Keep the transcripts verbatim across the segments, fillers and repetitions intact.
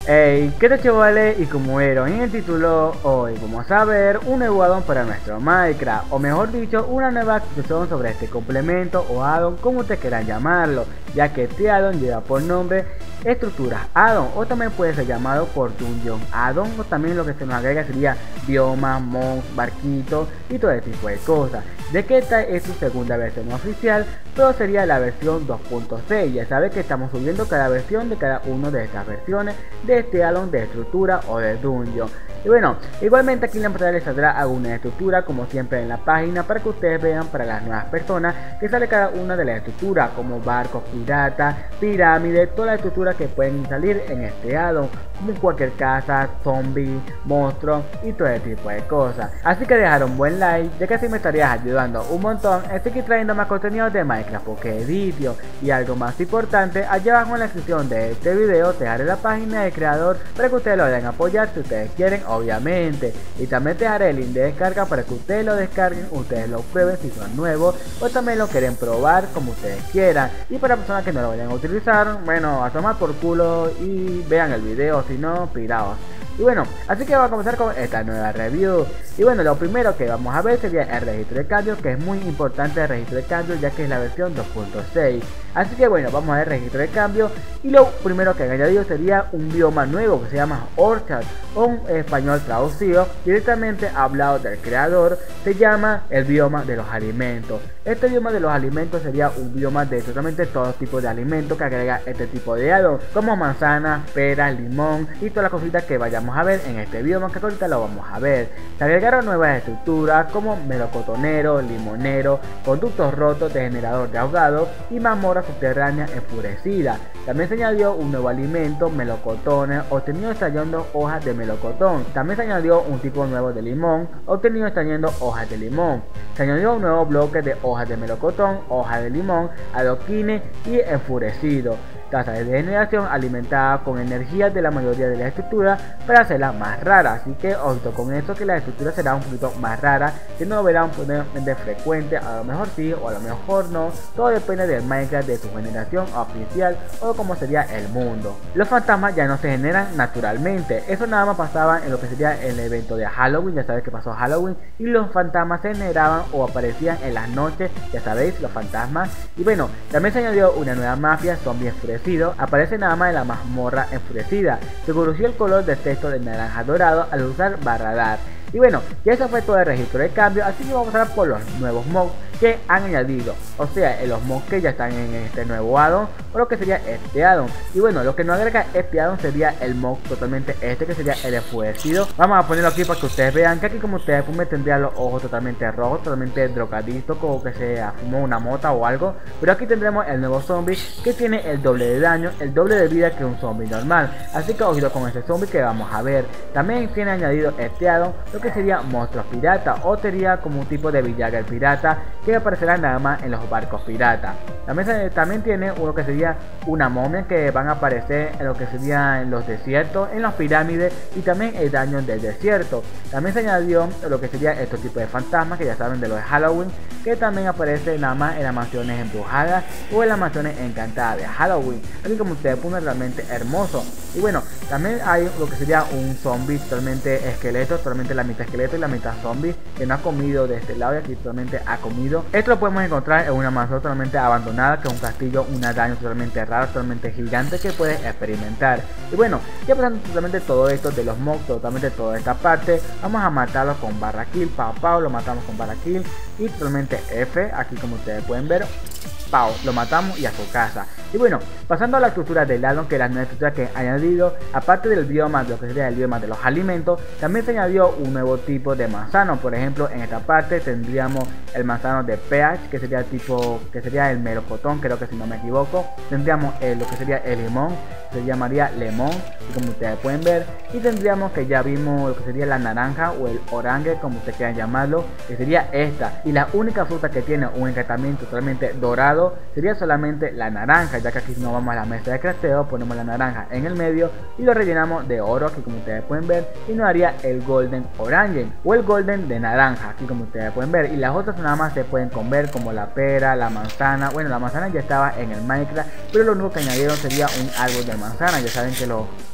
Hey, ¿qué tal chavales? Y como vieron en el título, hoy vamos a ver un nuevo addon para nuestro Minecraft, o mejor dicho, una nueva actualización sobre este complemento o addon, como ustedes quieran llamarlo, ya que este addon lleva por nombre estructuras addon, o también puede ser llamado por dungeon addon, o también lo que se nos agrega sería biomas, mons, barquitos y todo ese tipo de cosas. De que esta es su segunda versión oficial, pero sería la versión dos punto seis. Ya sabes que estamos subiendo cada versión de cada una de estas versiones de este addon de estructura o de dungeon. Y bueno, igualmente aquí en la pantalla les saldrá alguna estructura como siempre en la página, para que ustedes vean para las nuevas personas que sale cada una de las estructuras, como barcos, piratas, pirámides, todas las estructuras que pueden salir en este addon, como cualquier casa, zombie, monstruo y todo ese tipo de cosas. Así que dejar un buen like, ya que así me estarías ayudando un montón en seguir trayendo más contenido de Minecraft Pocket Edition. Y algo más importante, allá abajo en la descripción de este video te dejaré la página del creador para que ustedes lo vayan a apoyar si ustedes quieren, obviamente. Y también te dejaré el link de descarga para que ustedes lo descarguen, ustedes lo prueben si son nuevos o también lo quieren probar como ustedes quieran. Y para personas que no lo vayan a utilizar, bueno, a tomar por culo y vean el video, si no, piraos. Y bueno, así que vamos a comenzar con esta nueva review. Y bueno, lo primero que vamos a ver sería el registro de cambio, que es muy importante el registro de cambio, ya que es la versión dos punto seis. Así que bueno, vamos a ver el registro de cambio. Y lo primero que han añadido sería un bioma nuevo que se llama Orchard, o un español traducido directamente hablado del creador, se llama el bioma de los alimentos. Este bioma de los alimentos sería un bioma de totalmente todo tipo de alimentos que agrega este tipo de addon, como manzanas, peras, limón y todas las cositas que vayamos a ver en este bioma, que ahorita lo vamos a ver. Se agregaron nuevas estructuras como melocotonero, limonero, conductos rotos de generador de ahogado y mazmorra subterránea enfurecida. También se añadió un nuevo alimento, melocotones, obtenido extrayendo hojas de melocotón. También se añadió un tipo nuevo de limón, obtenido extrayendo hojas de limón. Se añadió un nuevo bloque de hojas de melocotón, hojas de limón, adoquines y enfurecido. Tasa de generación alimentada con energía de la mayoría de las estructuras para hacerla más rara. Así que ojito con eso, que la estructura será un poquito más rara, que no verán de frecuente, a lo mejor sí o a lo mejor no. Todo depende del Minecraft, de su generación oficial o como sería el mundo. Los fantasmas ya no se generan naturalmente, eso nada más pasaba en lo que sería el evento de Halloween. Ya sabéis que pasó Halloween y los fantasmas se generaban o aparecían en las noches, ya sabéis, los fantasmas. Y bueno, también se añadió una nueva mafia, zombies enfurecidos. Aparece nada más en la mazmorra enfurecida. Se conoció el color de texto de naranja dorado al usar barra dar. Y bueno, ya eso fue todo el registro de cambio, así que vamos a hablar por los nuevos mods que han añadido, o sea, en los mods que ya están en este nuevo addon, o lo que sería este addon. Y bueno, lo que nos agrega este addon sería el mod totalmente este, que sería el enfurecido. Vamos a ponerlo aquí para que ustedes vean que aquí, como ustedes pueden, tendría los ojos totalmente rojos, totalmente drogadicto, como que se fumó una mota o algo. Pero aquí tendremos el nuevo zombie que tiene el doble de daño, el doble de vida que un zombie normal. Así que ojito con este zombie que vamos a ver. También tiene añadido este addon lo que sería monstruos pirata, o sería como un tipo de villager pirata que aparecerá nada más en los barcos piratas. También, se, también tiene uno que sería una momia que van a aparecer en lo que sería en los desiertos, en las pirámides y también el daño del desierto. También se añadió lo que sería estos tipos de fantasmas que ya saben de los de Halloween, que también aparece nada más en las mansiones embrujadas o en las mansiones encantadas de Halloween. Así como ustedes ponen, realmente hermoso. Y bueno, también hay lo que sería un zombie totalmente esqueleto, totalmente la mitad esqueleto y la mitad zombie, que no ha comido de este lado y aquí totalmente ha comido. Esto lo podemos encontrar en una mansión totalmente abandonada, que es un castillo, un daño totalmente raro, totalmente gigante que puedes experimentar. Y bueno, ya pasando totalmente todo esto de los mobs, totalmente toda esta parte, vamos a matarlos con barra kill, pau pau, lo matamos con barra kill y totalmente F, aquí como ustedes pueden ver, pau, lo matamos y a su casa. Y bueno, pasando a la estructura del addon, que es la nueva estructura que han añadido, aparte del bioma, de lo que sería el bioma de los alimentos, también se añadió un nuevo tipo de manzano. Por ejemplo, en esta parte tendríamos el manzano de pH, que sería el tipo, que sería el melocotón, creo que si no me equivoco. Tendríamos el, lo que sería el limón, se llamaría lemón, como ustedes pueden ver. Y tendríamos que ya vimos lo que sería la naranja o el orange, como ustedes quieran llamarlo, que sería esta. Y la única fruta que tiene un encantamiento totalmente dorado sería solamente la naranja, ya que aquí, si nos vamos a la mesa de crafteo, ponemos la naranja en el medio y lo rellenamos de oro, aquí como ustedes pueden ver, y nos haría el golden orange o el golden de naranja, aquí como ustedes pueden ver. Y las otras nada más se pueden comer, como la pera, la manzana. Bueno, la manzana ya estaba en el Minecraft, pero lo único que añadieron sería un árbol de manzana. Ya saben que los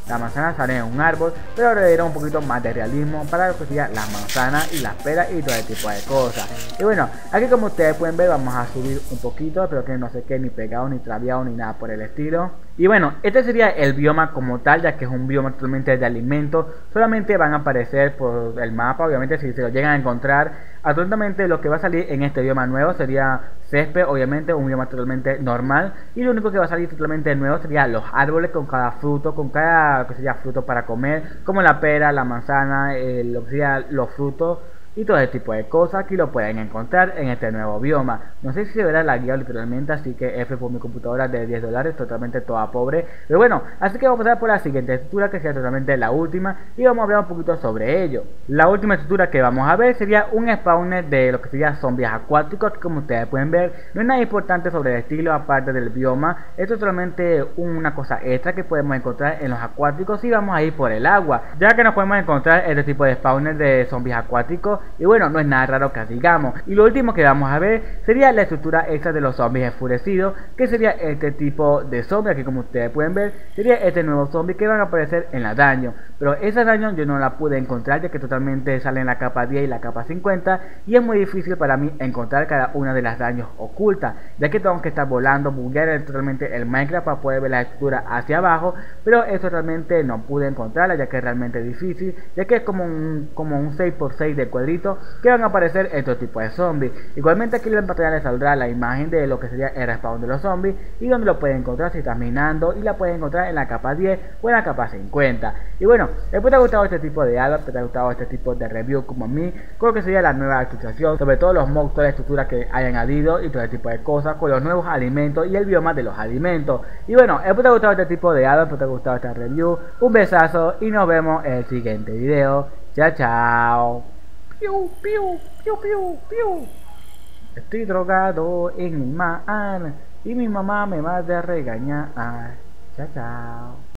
la manzana sale en un árbol, pero le dieron un poquito más de realismo para lo que sería las manzanas y las peras y todo ese tipo de cosas. Y bueno, aquí como ustedes pueden ver vamos a subir un poquito, pero que no se quede ni pegado ni traviado ni nada por el estilo. Y bueno, este sería el bioma como tal, ya que es un bioma totalmente de alimentos. Solamente van a aparecer por el mapa, obviamente si se lo llegan a encontrar. Absolutamente lo que va a salir en este bioma nuevo sería césped, obviamente un bioma totalmente normal. Y lo único que va a salir totalmente nuevo sería los árboles con cada fruto, con cada que sería fruto para comer, como la pera, la manzana, eh, lo que sería los frutos y todo ese tipo de cosas. Aquí lo pueden encontrar en este nuevo bioma. No sé si se verá la guía literalmente, así que F por mi computadora de diez dólares, totalmente toda pobre. Pero bueno, así que vamos a pasar por la siguiente estructura, que sería totalmente la última, y vamos a hablar un poquito sobre ello. La última estructura que vamos a ver sería un spawner de lo que sería zombies acuáticos, que como ustedes pueden ver, no es nada importante sobre el estilo aparte del bioma. Esto es solamente una cosa extra que podemos encontrar en los acuáticos si vamos a ir por el agua, ya que nos podemos encontrar este tipo de spawner de zombies acuáticos. Y bueno, no es nada raro que digamos. Y lo último que vamos a ver sería la estructura extra de los zombies enfurecidos, que sería este tipo de zombie. Aquí como ustedes pueden ver, sería este nuevo zombie que van a aparecer en la daño. Pero esa daño yo no la pude encontrar, ya que totalmente sale en la capa diez y la capa cincuenta, y es muy difícil para mí encontrar cada una de las daños ocultas, ya que tengo que estar volando, buguear totalmente el Minecraft para poder ver la estructura hacia abajo. Pero eso realmente no pude encontrarla, ya que es realmente difícil, ya que es como un, como un seis por seis de cuadrito que van a aparecer estos tipos de zombies. Igualmente aquí en la pantalla les saldrá la imagen de lo que sería el respawn de los zombies y donde lo pueden encontrar si estás minando, y la pueden encontrar en la capa diez o en la capa cincuenta. Y bueno, espero te ha gustado este tipo de algo, te ha gustado este tipo de review como a mí, con lo que sería la nueva actualización, sobre todo los mods, todas las estructuras que hayan añadido y todo este tipo de cosas, con los nuevos alimentos y el bioma de los alimentos. Y bueno, espero te ha gustado este tipo de algo, espero te ha gustado esta review, un besazo y nos vemos en el siguiente video. Chao, chao. Piu, piu, piu, piu, piu. Estoy drogado en el mar y mi mamá me va a regañar. Chao, chao.